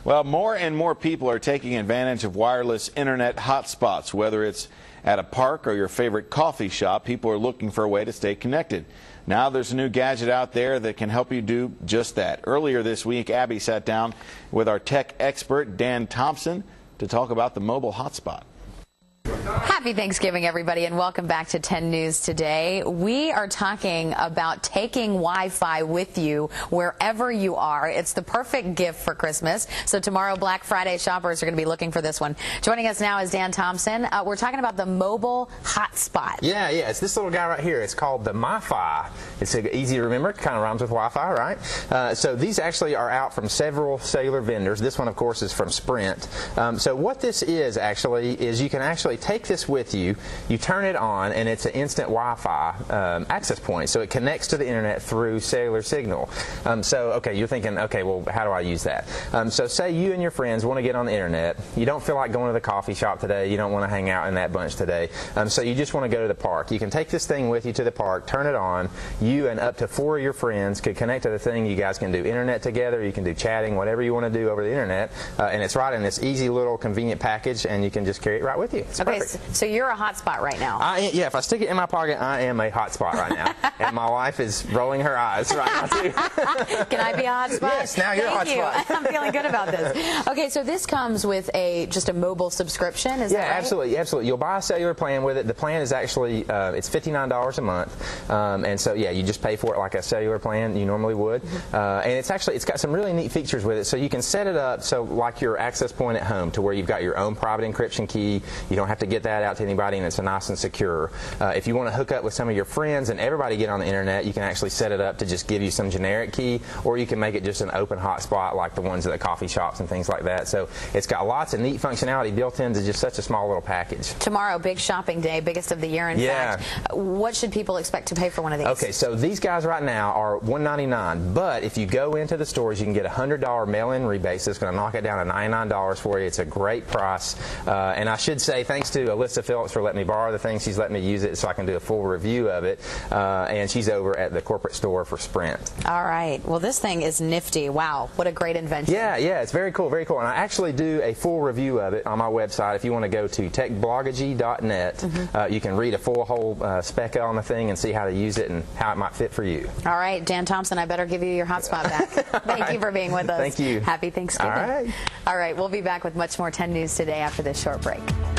Well, more and more people are taking advantage of wireless internet hotspots. Whether it's at a park or your favorite coffee shop, people are looking for a way to stay connected. Now there's a new gadget out there that can help you do just that. Earlier this week, Abby sat down with our tech expert, Dan Thompson, to talk about the mobile hotspot. Happy Thanksgiving, everybody, and welcome back to 10 News Today. We are talking about taking Wi-Fi with you wherever you are. It's the perfect gift for Christmas. So tomorrow, Black Friday shoppers are going to be looking for this one. Joining us now is Dan Thompson. We're talking about the mobile hotspot. Yeah, it's this little guy right here. It's called the MiFi. It's easy to remember. It kind of rhymes with Wi-Fi, right? So these actually are out from several cellular vendors. This one, of course, is from Sprint. So what this is actually is you can actually take this with you, you turn it on, and it's an instant Wi-Fi access point. So it connects to the internet through cellular signal. Okay, you're thinking, okay, well, how do I use that? So say you and your friends want to get on the internet. You don't feel like going to the coffee shop today. You don't want to hang out in that bunch today. So you just want to go to the park. You can take this thing with you to the park, turn it on. You and up to 4 of your friends could connect to the thing. You guys can do internet together. You can do chatting, whatever you want to do over the internet. And it's right in this easy little convenient package, and you can just carry it right with you. It's okay, perfect. so you're a hotspot right now. Yeah, if I stick it in my pocket, I am a hotspot right now. And my wife is rolling her eyes right now, too. Can I be a hotspot? Yes, now you're a hotspot. I'm feeling good about this. Okay, so this comes with just a mobile subscription, is that right? Absolutely. You'll buy a cellular plan with it. The plan is actually, it's $59 a month. And so, yeah, you just pay for it like a cellular plan you normally would. And it's got some really neat features with it. So you can set it up so like your access point at home to where you've got your own private encryption key. You don't have to get that out to anybody, and it's nice and secure. If you want to hook up with some of your friends and everybody get on the internet, you can actually set it up to just give you some generic key, or you can make it just an open hotspot like the ones at the coffee shops and things like that. So it's got lots of neat functionality built into just such a small little package. Tomorrow, big shopping day, biggest of the year, in fact. What should people expect to pay for one of these? Okay, so these guys right now are $199, but if you go into the stores, you can get a $100 mail-in rebate, so it's going to knock it down to $99 for you. It's a great price. And I should say thanks to Alyssa Phillips for letting me borrow the thing. She's letting me use it so I can do a full review of it. And she's over at the corporate store for Sprint. All right. Well, this thing is nifty. Wow. What a great invention. Yeah, it's very cool, very cool. And I actually do a full review of it on my website. If you want to go to techblogagy.net, you can read a whole spec on the thing and see how to use it and how it might fit for you. All right. Dan Thompson, I better give you your hotspot back. Thank you for being with us. Thank you. Happy Thanksgiving. All right. All right. We'll be back with much more 10 News Today after this short break.